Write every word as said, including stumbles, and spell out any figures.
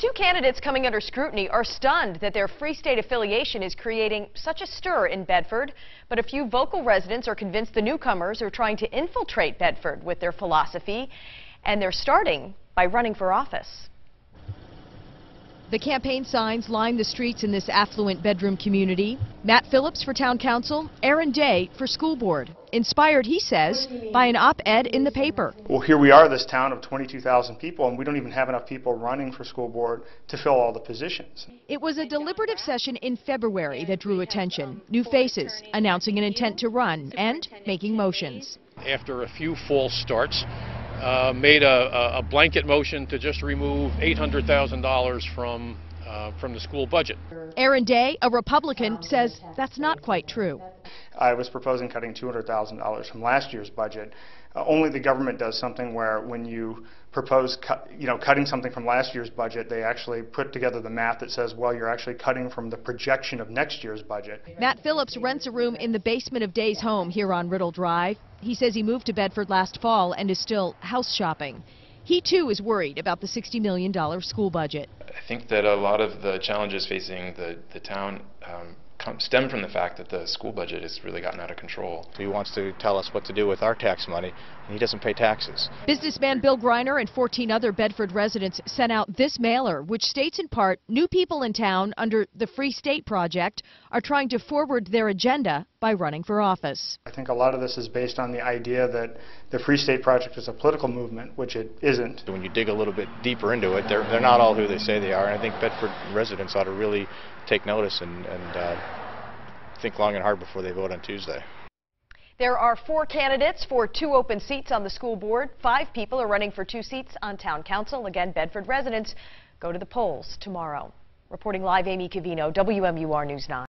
Two candidates coming under scrutiny are stunned that their Free State affiliation is creating such a stir in Bedford. But a few vocal residents are convinced the newcomers are trying to infiltrate Bedford with their philosophy, and they're starting by running for office. The campaign signs line the streets in this affluent bedroom community. Matt Phillips for town council, Aaron Day for school board. Inspired, he says, by an op-ed in the paper. Well, here we are, this town of twenty-two thousand people, and we don't even have enough people running for school board to fill all the positions. It was a deliberative session in February that drew attention. New faces announcing an intent to run and making motions. After a few false starts, Uh, made a, a blanket motion to just remove eight hundred thousand dollars from uh, from the school budget. Aaron Day, a Republican, says that's not quite true. I was proposing cutting two hundred thousand dollars from last year's budget. Uh, only the government does something where when you propose cut, you know, cutting something from last year's budget, they actually put together the math that says, well, you're actually cutting from the projection of next year's budget. Matt Phillips rents a room in the basement of Day's home here on Riddle Drive. He says he moved to Bedford last fall and is still house shopping. He, too, is worried about the sixty million dollar school budget. I think that a lot of the challenges facing the, the town um, come, stem from the fact that the school budget has really gotten out of control. He wants to tell us what to do with our tax money, and he doesn't pay taxes. Businessman Bill Greiner and fourteen other Bedford residents sent out this mailer, which states in part new people in town under the Free State Project are trying to forward their agenda by running for office. I think a lot of this is based on the idea that the Free State Project is a political movement, which it isn't. When you dig a little bit deeper into it, they're, they're not all who they say they are, and I think Bedford residents ought to really take notice and, and uh, think long and hard before they vote on Tuesday. There are four candidates for two open seats on the school board. Five people are running for two seats on town council. Again, Bedford residents go to the polls tomorrow. Reporting live, Amy Cavino, W M U R News nine.